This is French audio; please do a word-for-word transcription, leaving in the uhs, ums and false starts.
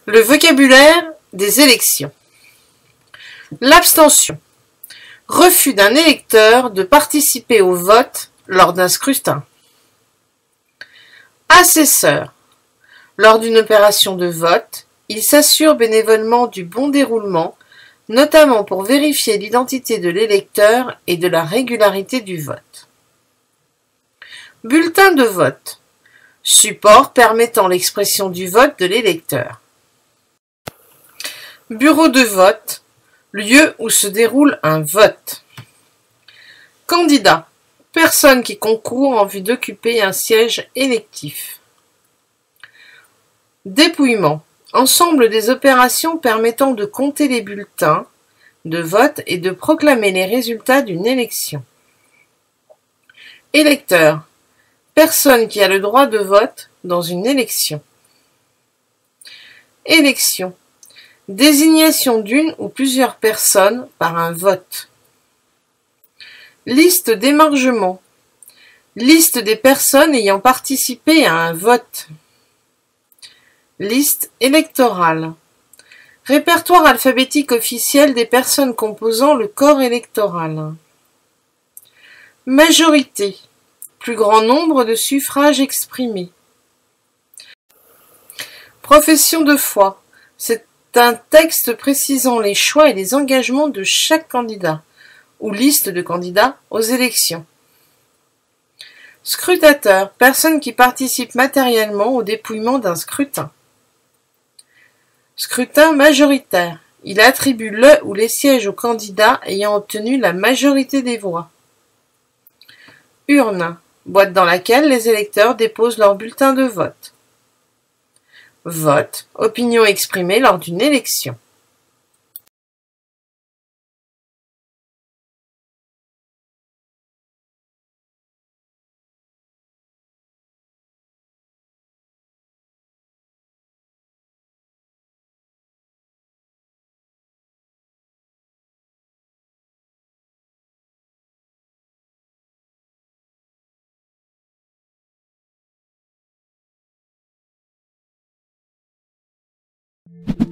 Le vocabulaire des élections. L'abstention. Refus d'un électeur de participer au vote lors d'un scrutin. Assesseur. Lors d'une opération de vote, il s'assure bénévolement du bon déroulement, notamment pour vérifier l'identité de l'électeur et de la régularité du vote. Bulletin de vote. Support permettant l'expression du vote de l'électeur. Bureau de vote. Lieu où se déroule un vote. Candidat. Personne qui concourt en vue d'occuper un siège électif. Dépouillement. Ensemble des opérations permettant de compter les bulletins de vote et de proclamer les résultats d'une élection. Électeur. Personne qui a le droit de vote dans une élection. Élection. Désignation d'une ou plusieurs personnes par un vote. Liste d'émargement. Liste des personnes ayant participé à un vote. Liste électorale. Répertoire alphabétique officiel des personnes composant le corps électoral. Majorité. Plus grand nombre de suffrages exprimés. Profession de foi. C'est un texte précisant les choix et les engagements de chaque candidat ou liste de candidats aux élections. Scrutateur. Personne qui participe matériellement au dépouillement d'un scrutin. Scrutin majoritaire. Il attribue le ou les sièges aux candidats ayant obtenu la majorité des voix. Urne. Boîte dans laquelle les électeurs déposent leur bulletin de vote. Vote. Opinion exprimée lors d'une élection. Thank you.